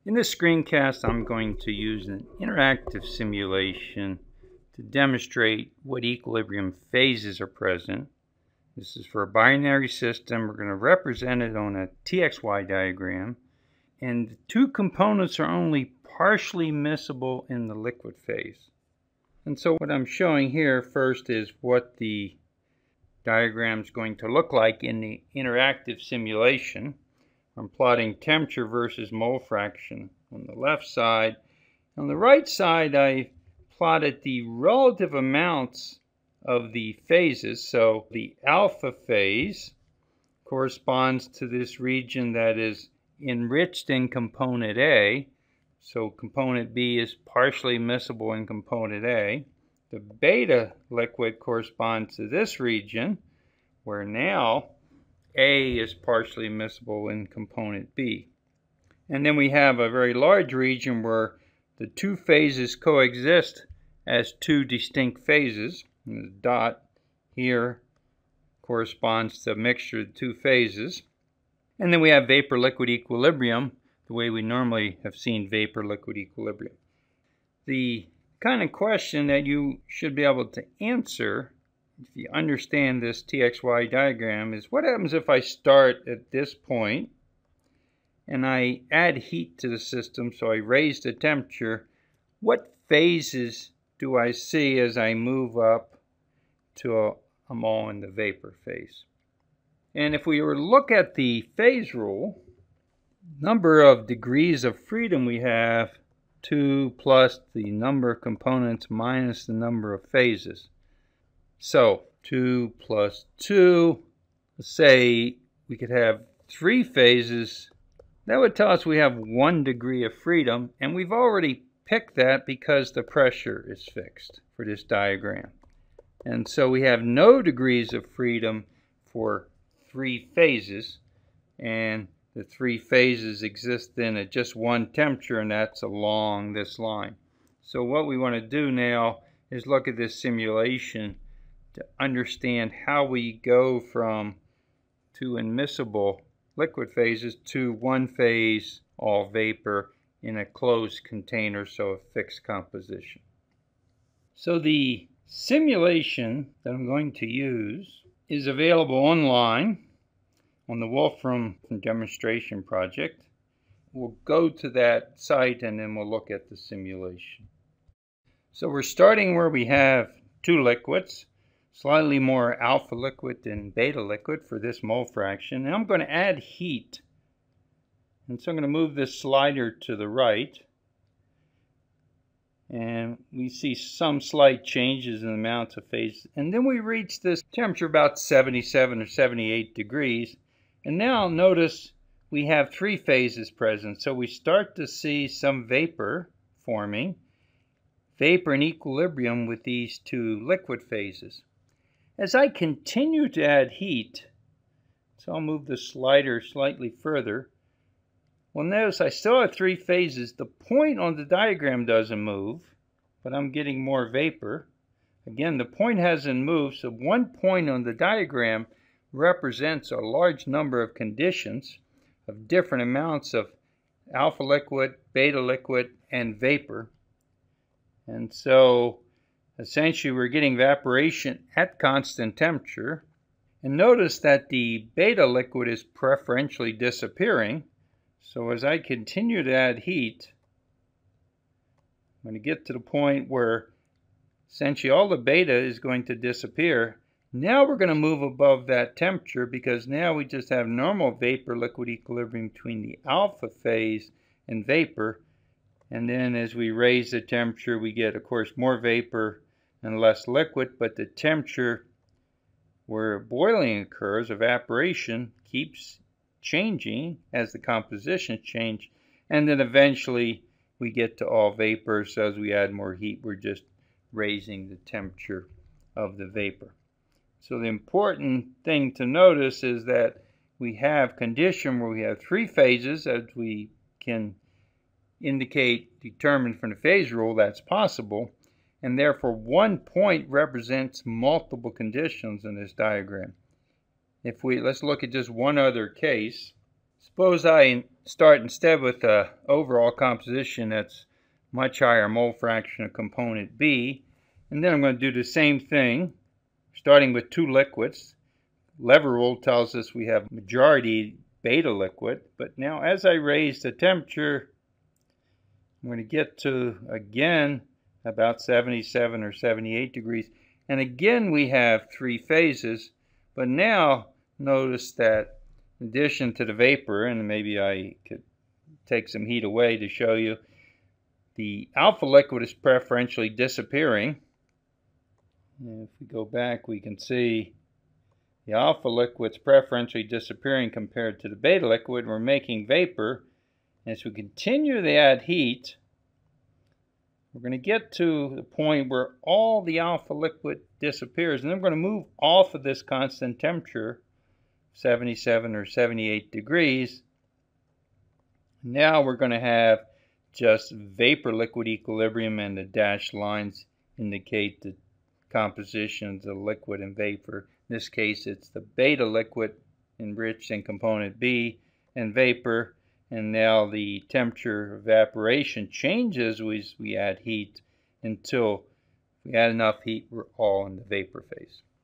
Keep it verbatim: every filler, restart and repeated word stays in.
In this screencast, I'm going to use an interactive simulation to demonstrate what equilibrium phases are present. This is for a binary system. We're going to represent it on a T X Y diagram. And the two components are only partially miscible in the liquid phase. And so what I'm showing here first is what the diagram is going to look like in the interactive simulation. I'm plotting temperature versus mole fraction on the left side. On the right side, I plotted the relative amounts of the phases. So the alpha phase corresponds to this region that is enriched in component A. So component B is partially miscible in component A. The beta liquid corresponds to this region, where now A is partially miscible in component B. And then we have a very large region where the two phases coexist as two distinct phases. And the dot here corresponds to a mixture of two phases. And then we have vapor-liquid equilibrium, the way we normally have seen vapor-liquid equilibrium. The kind of question that you should be able to answer if you understand this T X Y diagram is, what happens if I start at this point and I add heat to the system, so I raise the temperature? What phases do I see as I move up to a, I'm all in the vapor phase? And if we were to look at the phase rule, number of degrees of freedom we have, two plus the number of components minus the number of phases. So two plus two, let's say we could have three phases. That would tell us we have one degree of freedom, and we've already picked that because the pressure is fixed for this diagram. And so we have no degrees of freedom for three phases, and the three phases exist then at just one temperature, and that's along this line. So what we want to do now is look at this simulation to understand how we go from two immiscible liquid phases to one phase, all vapor, in a closed container, so a fixed composition. So the simulation that I'm going to use is available online on the Wolfram demonstration project. We'll go to that site and then we'll look at the simulation. So we're starting where we have two liquids, slightly more alpha liquid than beta liquid for this mole fraction. And I'm going to add heat. And so I'm going to move this slider to the right. And we see some slight changes in the amounts of phase. And then we reach this temperature about seventy-seven or seventy-eight degrees. And now notice we have three phases present. So we start to see some vapor forming, vapor in equilibrium with these two liquid phases. As I continue to add heat, so I'll move the slider slightly further, well, notice I still have three phases. The point on the diagram doesn't move, but I'm getting more vapor. Again, the point hasn't moved, so one point on the diagram represents a large number of conditions of different amounts of alpha liquid, beta liquid, and vapor. And so essentially we're getting evaporation at constant temperature. And notice that the beta liquid is preferentially disappearing. So as I continue to add heat, I'm going to get to the point where essentially all the beta is going to disappear. Now we're going to move above that temperature because now we just have normal vapor-liquid equilibrium between the alpha phase and vapor. And then as we raise the temperature, we get, of course, more vapor and less liquid, but the temperature where boiling occurs, evaporation, keeps changing as the compositions change. And then eventually we get to all vapor, so as we add more heat, we're just raising the temperature of the vapor. So the important thing to notice is that we have condition where we have three phases, as we can indicate, determine from the phase rule that's possible, and therefore one point represents multiple conditions in this diagram. If we, let's look at just one other case. Suppose I start instead with an overall composition that's much higher mole fraction of component B, and then I'm going to do the same thing, starting with two liquids. Lever rule tells us we have majority beta liquid, but now as I raise the temperature, I'm going to get to, again, about seventy-seven or seventy-eight degrees. And again, we have three phases, but now notice that in addition to the vapor, and maybe I could take some heat away to show you, the alpha liquid is preferentially disappearing. And if we go back, we can see the alpha liquid's preferentially disappearing compared to the beta liquid. We're making vapor. As we continue to add heat, we're going to get to the point where all the alpha liquid disappears, and then we're going to move off of this constant temperature, seventy-seven or seventy-eight degrees. Now we're going to have just vapor liquid equilibrium, and the dashed lines indicate the composition of the liquid and vapor. In this case, it's the beta liquid enriched in component B and vapor. And now the temperature of evaporation changes as we add heat until if we add enough heat, we're all in the vapor phase.